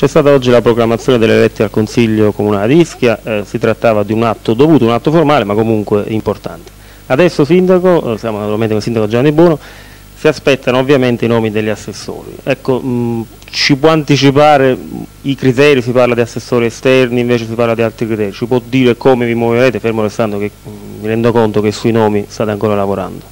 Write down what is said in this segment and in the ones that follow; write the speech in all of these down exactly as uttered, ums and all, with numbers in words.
C'è stata oggi la proclamazione delle elette al Consiglio Comunale di Ischia, eh, si trattava di un atto dovuto, un atto formale ma comunque importante. Adesso Sindaco, siamo naturalmente con il Sindaco Giovanni Buono, si aspettano ovviamente i nomi degli assessori. Ecco, mh, ci può anticipare i criteri, si parla di assessori esterni, invece si parla di altri criteri, ci può dire come vi muoverete, fermo restando che mh, mi rendo conto che sui nomi state ancora lavorando?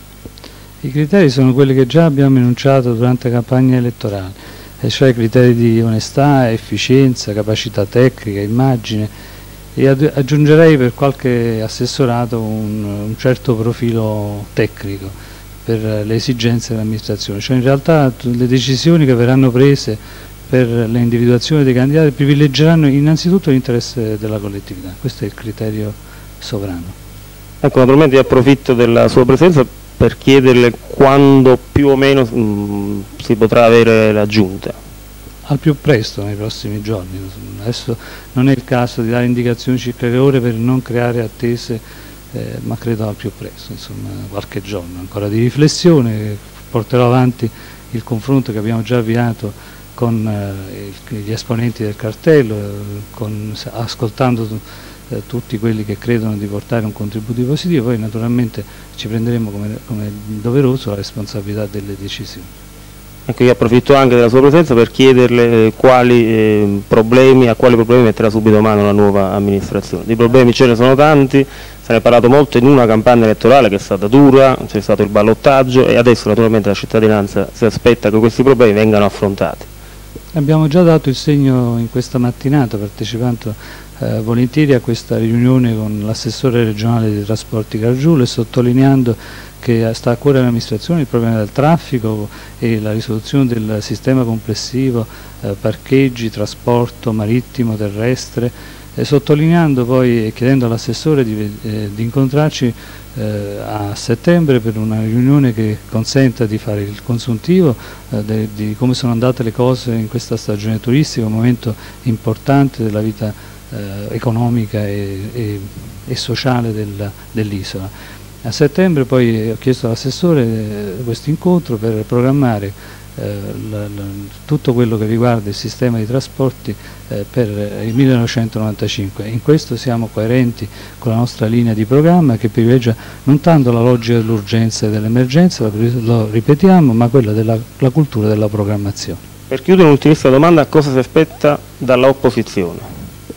I criteri sono quelli che già abbiamo enunciato durante la campagna elettorale, e cioè criteri di onestà, efficienza, capacità tecnica, immagine, e aggiungerei per qualche assessorato un, un certo profilo tecnico per le esigenze dell'amministrazione. Cioè in realtà le decisioni che verranno prese per l'individuazione dei candidati privilegeranno innanzitutto l'interesse della collettività, questo è il criterio sovrano. Ecco, naturalmente io approfitto della sua presenza per chiederle quando più o meno mh, si potrà avere la giunta. Al più presto, nei prossimi giorni. Adesso non è il caso di dare indicazioni circa le ore per non creare attese, eh, ma credo al più presto, insomma qualche giorno ancora di riflessione. Porterò avanti il confronto che abbiamo già avviato con eh, gli esponenti del cartello, eh, con, ascoltando eh, tutti quelli che credono di portare un contributo positivo, poi naturalmente ci prenderemo come, come doveroso la responsabilità delle decisioni. Ecco, io approfitto anche della sua presenza per chiederle eh, quali eh, problemi, a quali problemi metterà subito mano la nuova amministrazione. Di problemi ce ne sono tanti, se ne è parlato molto in una campagna elettorale che è stata dura, c'è stato il ballottaggio e adesso naturalmente la cittadinanza si aspetta che questi problemi vengano affrontati. Abbiamo già dato il segno in questa mattinata partecipando eh, volentieri a questa riunione con l'assessore regionale dei trasporti Gargiulo e sottolineando che sta a cuore dell'amministrazione il problema del traffico e la risoluzione del sistema complessivo, eh, parcheggi, trasporto marittimo, terrestre, eh, sottolineando poi e chiedendo all'assessore di, eh, di incontrarci eh, a settembre per una riunione che consenta di fare il consuntivo eh, de, di come sono andate le cose in questa stagione turistica, un momento importante della vita eh, economica e, e, e sociale del, dell'isola. A settembre poi ho chiesto all'assessore eh, questo incontro per programmare eh, la, la, tutto quello che riguarda il sistema di trasporti eh, per il millenovecentonovantacinque. In questo siamo coerenti con la nostra linea di programma che privilegia non tanto la logica dell'urgenza e dell'emergenza, lo ripetiamo, ma quella della la cultura della programmazione. Per chiudere un'ultimissima domanda, cosa si aspetta dall'opposizione?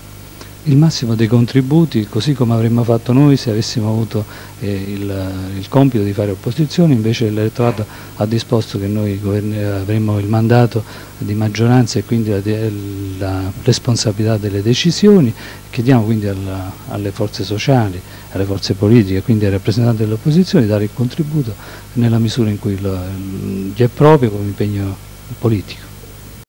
Il massimo dei contributi, così come avremmo fatto noi se avessimo avuto eh, il, il compito di fare opposizione, invece l'elettorato ha disposto che noi avremmo il mandato di maggioranza e quindi la, la responsabilità delle decisioni. Chiediamo quindi alla, alle forze sociali, alle forze politiche, quindi ai rappresentanti dell'opposizione di dare il contributo nella misura in cui lo, gli è proprio come impegno politico.